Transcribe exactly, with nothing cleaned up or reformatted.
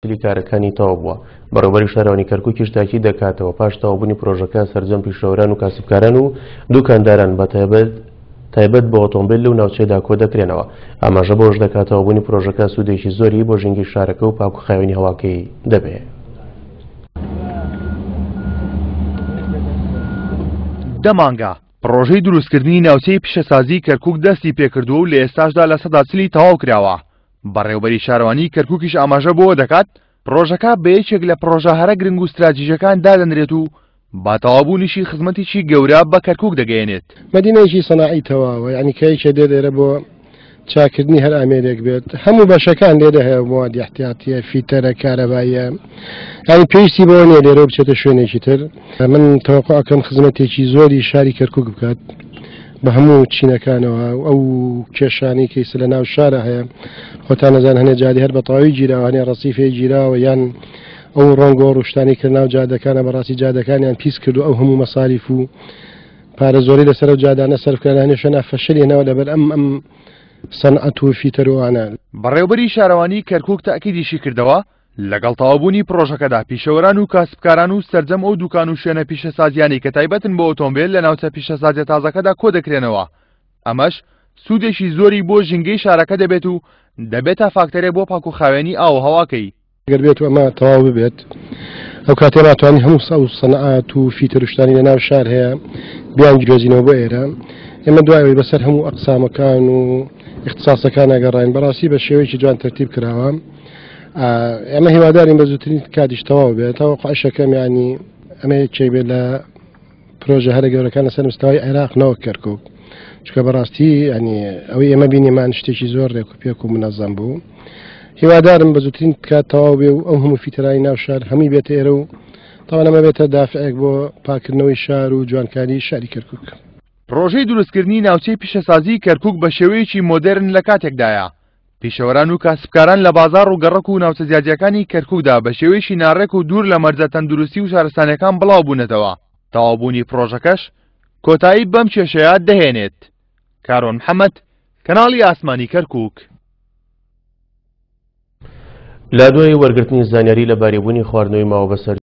کارەکانی تەواو بووە. بەڕێوەبەری شارەوانی کەرکووکیش تاکید دەکاتەوە پاش تەواوبوونی پرۆژەکە سەرجەم پیشەوەران و کاسبکاران و دوکانداران بە تایبەت بە ئۆتۆمبیل لەو ناوچەیەدا کۆ دەکرێنەوە. ئاماژە بەوەش دەکاتەوە بوونی پرۆژەکە سوودێکی زۆری بۆ ژینگی شارەکە و پاکوخاوێنی هەواکەی دەبێت. دەمانگە پرۆژەی دروستکردنی ناوچەی پیشەسازی کەرکووک دەستی پێکردووە و لە ئێستاشدا لە سەدا چلی تەواو کراوە. بەڕێوەبەری شارەوانی کەرکووکیش ئاماژە بۆ دەکات پرۆژەکە بە یەکێک لە پرۆژە هەرە گرنگ و استراتیژیەکان دادەنرێت و با تەواوبوونیشی خزمەتێکی گەورە بە کەرکووک دەگەیەنێت. مدینەیەکی سەناعی تەواوە، یعنی کەیەکێ دێ دێرە بۆ چاکردنی هەر ئامێرێک بێت. هەموو بەشەکان لێدە هەیە موادی احتیاطیە، فیتەرە، کارەباییە، یعنی پێویستی بۆ نییە لێرە بچێتە شوێنێکی تر. من تەوەقع ئەکەم خزمەتێکی زۆری شاری کەرکووک بکات بە هەموو چینەکانەوە. ئەو کێشانی کەیسە لە ناو شارە هەیە، خۆتان نەزان هەنێ جادی هەر بە تەواوی گیراوە، هەنێ ڕەسیفەی گیراوە، یان ئەو ڕۆنگۆ ڕوشتانی کرد ناو جادەکانە بەڕاستی جادەکانیان پیس کرد و ئەو هەموو مەساریف و پارە زۆری لەسەر و جادانە سەرفکردن هێنێشەنا فەشلێنەوە لەبەر ئەم ئەم سەنعەت و فیتەرۆوانە. بەڕێوەبەری شارەوانی کەرکووک تاکیدیشی کردەوە لەگەڵ تەواوبوونی پرۆژەکەدا پیشەوەران و کاسبکاران و سەرجەم ئەو دوکان و شوێنە پیشەسازیانی کە تایبەتن بۆ ئۆتۆمبیل لە ناوچە پیشەسازیە تازەکەدا کۆ دەکرێنەوە. ئەمەش سوودێکی زۆری بۆ ژینگەی شارەکە دەبێت و دەبێتە فاکتەرێ بۆ پاکوخاوێنی ئاو هەواکەی. ئەگەر بێت و ئەمە تەواو ببێت، ئەو کاتێ ناتوانانی هەموو سەو سەنعات و فیتەروشتانی لە ناو شار هەیە بیان گرێزینەوە بۆ ئێرە. ئێمە دوایەوەی بەسەر هەموو ئەقسامەکان و اختصاسەکان ئەگەڕاین بەڕاستی بە شێوەیەکی جوان تەرتیب کراوە. ئێمە هیوادارین بە زووترین کاتیش تەواو بێت. تەوەقع شەکەم ینی ئەمە یەکێک بێت لە پرۆژە هەرە گەورەکان لەسەر مستەوای عێراق نەوەک کەرکووک، چونکە بەڕاستی ینی ئەوەی ئێمە بینیمان شتێکی زۆر ڕێک و پێک و منەظەم بوو. هیوادارم بە زووترین کات تەواو بێ و ئەو هەموو فیتەرانی ناو شار هەمی بێتە ئێرە و تاوان ئەمە بێتە دافعێک بۆ پاکردنەوەی شار و جوانکاری شاری کەرکووک. پرۆژەی دروستکردنی ناوچەی پیشەسازی کەرکووک بە شێوەیەکی مۆدێرن لە کاتێکدایە. پیشەوەران و کاسبکاران لە بازاڕ و گەڕەک و ناوچە جیاجیەکانی کەرکووکدا بە شێوەیەکی ناڕێک و دوور لە مەرجە تەندروستی و شارستانیەکان بڵاو بوونەتەوە. تەواوبوونی پرۆژەکەش کۆتایی بەم کێشەیە دەهێنێت. کارۆن محەممەد، کەناڵی ئاسمانی کەرکووک. لە دوای وەرگرتنی زانیاری لە بارێبوونی خواردنەوەی ماوە بەسەر